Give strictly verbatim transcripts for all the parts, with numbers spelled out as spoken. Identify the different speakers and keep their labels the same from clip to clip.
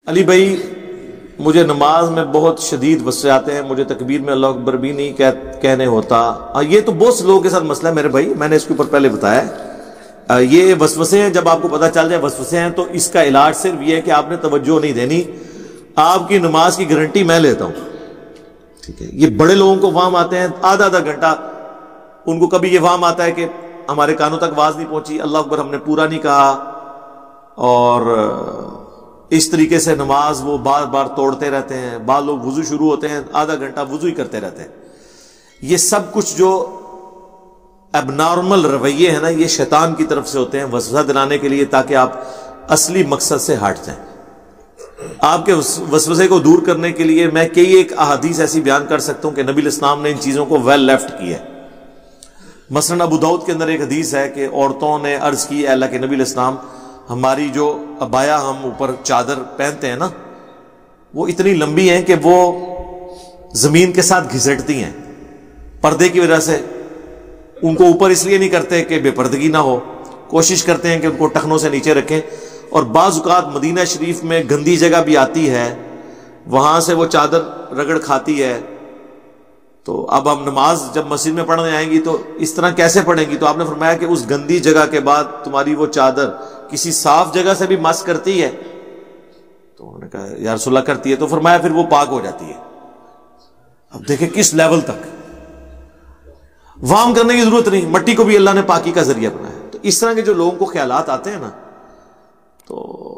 Speaker 1: علی بھائی مجھے نماز میں بہت شدید وسوسے آتے ہیں، مجھے تکبیر میں اللہ اکبر بھی نہیں کہنے ہوتا۔ یہ تو بہت سے لوگوں کے ساتھ مسئلہ ہے میرے بھائی، میں نے اس کے اوپر پہلے بتایا ہے۔ یہ وسوسے ہیں، جب آپ کو پتہ چل جائے وسوسے ہیں تو اس کا علاج صرف یہ ہے کہ آپ نے توجہ نہیں دینی۔ آپ کی نماز کی گارنٹی میں لیتا ہوں، ٹھیک ہے؟ یہ بڑے لوگوں کو وہم آتے ہیں آدھا آدھا گھنٹہ، ان کو کبھی یہ وہم آتا ہے کہ ہمارے کانوں تک آواز نہیں پہنچی، اللہ اکبر ہم نے پورا نہیں کہا، اور اس طریقے سے نماز وہ بار بار توڑتے رہتے ہیں۔ بعض لوگ وضو شروع ہوتے ہیں آدھا گھنٹہ وضو ہی کرتے رہتے ہیں۔ یہ سب کچھ جو اب نارمل رویے ہیں نا، یہ شیطان کی طرف سے ہوتے ہیں وسوسہ دلانے کے لیے، تاکہ آپ اصلی مقصد سے ہٹ جائیں۔ آپ کے وسوسے کو دور کرنے کے لیے میں کئی ایک احادیث ایسی بیان کر سکتا ہوں کہ نبی الاسلام نے ان چیزوں کو ویل لیفٹ کیا ہے۔ مثلاً ابو داؤد کے اندر ایک حدیث ہے کہ عورتوں نے عرض کی، اے اللہ کے نبی الاسلام، ہماری جو عبایا ہم اوپر چادر پہنتے ہیں نا، وہ اتنی لمبی ہیں کہ وہ زمین کے ساتھ گھسٹتی ہیں پردے کی وجہ سے۔ ان کو اوپر اس لیے نہیں کرتے کہ بے پردگی نہ ہو، کوشش کرتے ہیں کہ ان کو ٹخنوں سے نیچے رکھیں۔ اور بعض اوقات مدینہ شریف میں گندی جگہ بھی آتی ہے، وہاں سے وہ چادر رگڑ کھاتی ہے۔ تو اب ہم نماز جب مسجد میں پڑھنے آئیں گی تو اس طرح کیسے پڑھیں گی؟ تو آپ نے فرمایا کہ اس گندی جگہ کے بعد تمہاری وہ چادر کسی صاف جگہ سے بھی مس کرتی ہے؟ تو انہوں نے کہا یا رسول اللہ کرتی ہے۔ تو فرمایا پھر وہ پاک ہو جاتی ہے۔ اب دیکھیں کس لیول تک وام کرنے کی ضرورت نہیں، مٹی کو بھی اللہ نے پاکی کا ذریعہ بنایا۔ تو اس طرح کے جو لوگوں کو خیالات آتے ہیں نا، تو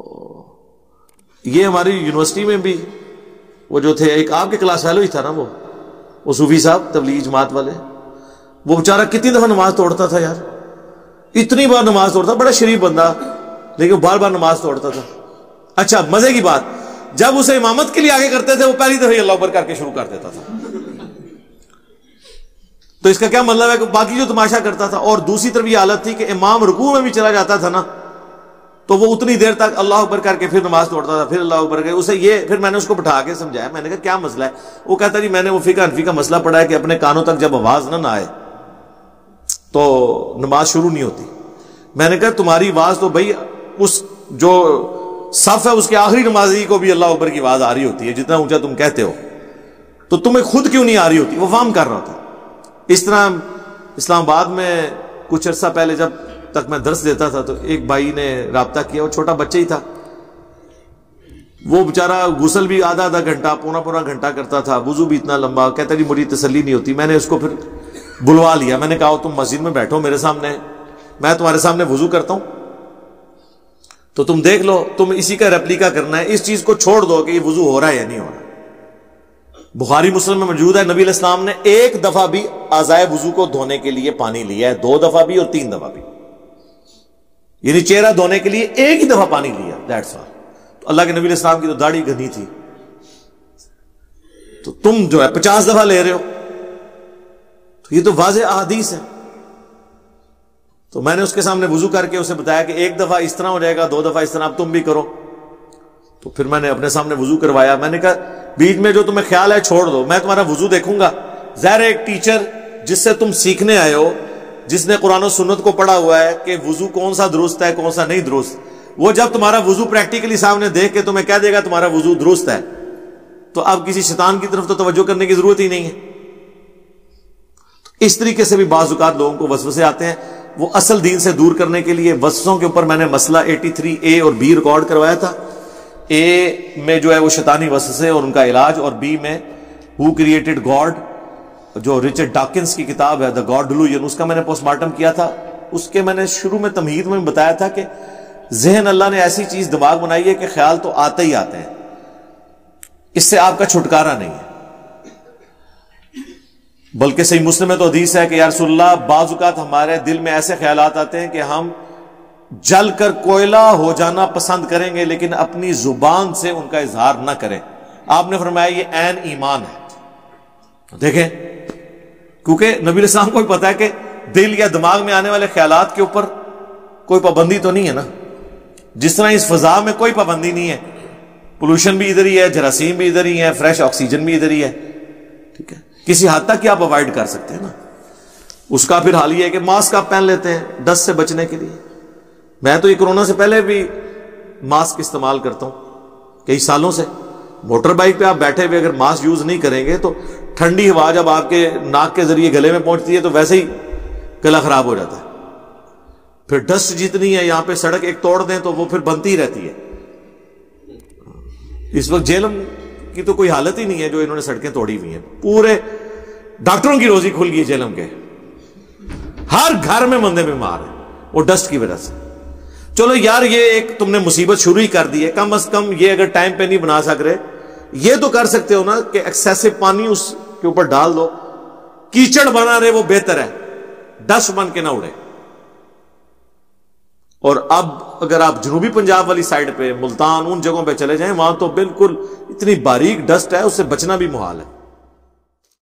Speaker 1: یہ ہماری یونیورسٹی میں بھی وہ جو تھے، ایک آپ کے کلاس فیلو ہی تھا نا، وہ وہ صوفی صاحب تبلیغ جماعت والے، وہ بیچارہ کتنی دفعہ نماز توڑتا تھا یار، اتنی بار نماز توڑتا، بڑا شریف بندہ لیکن بار بار نماز توڑتا تھا۔ اچھا مزے کی بات، جب اسے امامت کے لیے آگے کرتے تھے وہ پہلی دفعہ اللہ اکبر کر کے شروع کر دیتا تھا۔ تو اس کا کیا مطلب ہے کہ باقی جو تماشا کرتا تھا، اور دوسری طرف یہ حالت تھی کہ امام رکوع میں بھی چلا جاتا تھا نا، تو وہ اتنی دیر تک اللہ اکبر کر کے پھر نماز توڑتا تھا، پھر اللہ اکبر کر کے اسے یہ، پھر میں نے اس کو بٹھا کے سمجھایا، میں نے کہا کیا مسئلہ ہے؟ وہ کہتا جی میں نے وہ فقہ حنفی کا مسئلہ پڑھا ہے کہ اپنے کانوں تک جب آواز نہ نہ آئے تو نماز شروع نہیں ہوتی۔ میں نے کہا تمہاری آواز تو بھائی اس جو صف ہے اس کے آخری نمازی کو بھی اللہ اکبر کی آواز آ رہی ہوتی ہے، جتنا اونچا تم کہتے ہو، تو تمہیں خود کیوں نہیں آ رہی ہوتی؟ وہ فہم کر رہا تھا۔ اس طرح اسلام آباد میں کچھ عرصہ پہلے جب تک میں درس دیتا تھا تو ایک بھائی نے رابطہ کیا، وہ چھوٹا بچہ ہی تھا، وہ بیچارہ غسل بھی آدھا آدھا گھنٹہ پونا پونا گھنٹہ کرتا تھا، وضو بھی اتنا لمبا، کہتا جی مجھے تسلی نہیں ہوتی۔ میں نے اس کو پھر بلوا لیا، میں نے کہا تم مسجد میں بیٹھو میرے سامنے، میں تمہارے سامنے وضو کرتا ہوں تو تم دیکھ لو، تم اسی کا ریپلیکا کرنا ہے، اس چیز کو چھوڑ دو کہ یہ وضو ہو رہا ہے یا نہیں ہو رہا۔ بخاری مسلم میں موجود ہے نبی علیہ السلام نے ایک دفعہ بھی اعضائے وضو کو دھونے کے لیے پانی لیا ہے، دو دفعہ بھی اور تین دفعہ بھی، یعنی چہرہ دھونے کے لیے ایک ہی دفعہ پانی لیا، دیٹس آل۔ تو اللہ کے نبی علیہ السلام کی تو داڑھی گھنی تھی، تو تم جو ہے پچاس دفعہ لے رہے ہو، تو یہ تو واضح احادیث ہے۔ تو میں نے اس کے سامنے وضو کر کے اسے بتایا کہ ایک دفعہ اس طرح ہو جائے گا، دو دفعہ اس طرح، اب تم بھی کرو۔ تو پھر میں نے اپنے سامنے وضو کروایا، میں نے کہا بیچ میں جو تمہیں خیال ہے چھوڑ دو، میں تمہارا وضو دیکھوں گا۔ ظاہر ایک ٹیچر جس سے تم سیکھنے آئے ہو، جس نے قرآن و سنت کو پڑھا ہوا ہے کہ وضو کون سا درست ہے کون سا نہیں درست، وہ جب تمہارا وضو پریکٹیکلی سامنے دیکھ کے تمہیں کہہ دے گا تمہارا وضو درست ہے، تو اب کسی شیطان کی طرف تو توجہ کرنے کی ضرورت ہی نہیں ہے۔ اس طریقے سے بھی بعض اوقات لوگوں کو وسوسے آتے ہیں، وہ اصل دین سے دور کرنے کے لیے وسوسوں کے اوپر میں نے مسئلہ اٹھاسی اے اور بی ریکارڈ کروایا تھا۔ اے میں جو ہے وہ شیطانی وسوسے اور ان کا علاج، اور بی میں ہو کریٹڈ گاڈ، جو رچرڈ ڈاکنز کی کتاب ہے دا گاڈ ڈیلوژن، اس کا میں نے پوسٹ مارٹم کیا تھا۔ اس کے میں نے شروع میں تمہید میں بتایا تھا کہ ذہن اللہ نے ایسی چیز دماغ بنائی ہے کہ خیال تو آتے ہی آتے ہیں، اس سے آپ کا چھٹکارا نہیں ہے۔ بلکہ صحیح مسلم میں تو حدیث ہے کہ یا رسول اللہ بعض اوقات ہمارے دل میں ایسے خیالات آتے ہیں کہ ہم جل کر کوئلہ ہو جانا پسند کریں گے لیکن اپنی زبان سے ان کا اظہار نہ کریں۔ آپ نے فرمایا یہ عین ایمان ہے۔ دیکھیں، کیونکہ نبی علیہ السلام کو بھی پتا ہے کہ دل یا دماغ میں آنے والے خیالات کے اوپر کوئی پابندی تو نہیں ہے نا، جس طرح اس فضا میں کوئی پابندی نہیں ہے، پولوشن بھی ادھر ہی ہے، جراثیم بھی ادھر ہی ہے، فریش آکسیجن بھی ادھر ہی ہے، ٹھیک ہے، کسی حد تک آپ اوائڈ کر سکتے ہیں نا۔ اس کا پھر حال یہ ہے کہ ماسک آپ پہن لیتے ہیں ڈسٹ سے بچنے کے لیے۔ میں تو یہ کورونا سے پہلے بھی ماسک استعمال کرتا ہوں، کئی سالوں سے. موٹر بائک پہ آپ بیٹھے ہوئے اگر ماسک یوز نہیں کریں گے تو ٹھنڈی ہوا جب آپ کے ناک کے ذریعے گلے میں پہنچتی ہے تو ویسے ہی گلا خراب ہو جاتا ہے. پھر ڈسٹ جتنی ہے یہاں پہ سڑک ایک توڑ دیں تو وہ پھر بنتی ہی رہتی ہے. اس وقت جیلم کی تو کوئی حالت ہی نہیں ہے جو انہوں نے سڑکیں توڑی ہوئی ہیں. پورے ڈاکٹروں کی روزی کھل گئی ہے جیلم کے. ہر گھر میں بندے بیمار ہیں وہ ڈسٹ کی وجہ سے. چلو یار یہ ایک تم نے مصیبت شروع ہی کر دی ہے, کم از کم یہ اگر ٹائم پہ نہیں بنا سک رہے یہ تو کر سکتے ہو نا کہ ایکسیسو پانی اس کے اوپر ڈال دو, کیچڑ بنا رہے وہ بہتر ہے, ڈسٹ بن کے نہ اڑے. اور اب اگر آپ جنوبی پنجاب والی سائڈ پہ ملتان ان جگہوں پہ چلے جائیں وہاں تو بالکل اتنی باریک ڈسٹ ہے اس سے بچنا بھی محال ہے.